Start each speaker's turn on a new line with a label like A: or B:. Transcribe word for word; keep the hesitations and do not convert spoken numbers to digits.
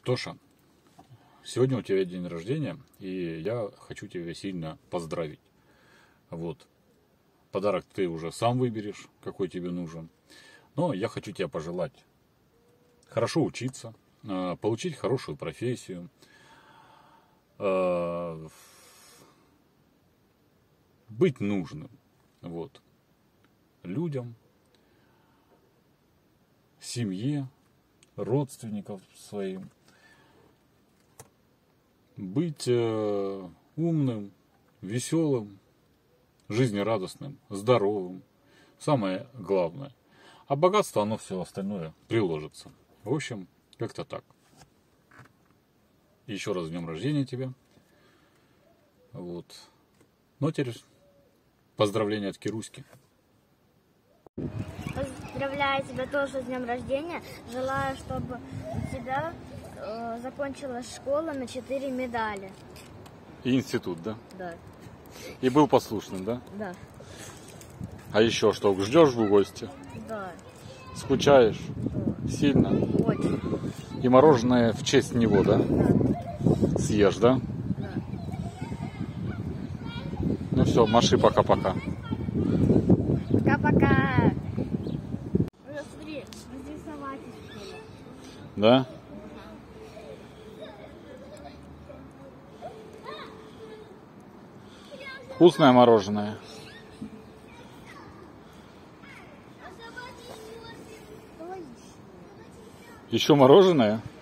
A: Тоша, сегодня у тебя день рождения, и я хочу тебя сильно поздравить. Вот. Подарок ты уже сам выберешь, какой тебе нужен. Но я хочу тебе пожелать хорошо учиться, получить хорошую профессию, быть нужным вот, людям, семье, родственникам своим. Быть э, умным, веселым, жизнерадостным, здоровым. Самое главное. А богатство, оно все остальное приложится. В общем, как-то так. Еще раз с днем рождения тебя. Вот. Ну, теперь поздравления от Кируськи.
B: Поздравляю тебя тоже с днем рождения. Желаю, чтобы у тебя э, закончилась школа на четыре медали.
A: И институт, да?
B: Да.
A: И был послушным, да?
B: Да.
A: А еще что, ждешь в гости?
B: Да.
A: Скучаешь?
B: Да.
A: Сильно?
B: Очень.
A: И мороженое в честь него, да?
B: Да.
A: Съешь, да?
B: Да.
A: Ну все, маши пока-пока.
B: Пока-пока. Ну, смотри, разрисовать успели.
A: Да? Вкусное мороженое. Еще мороженое?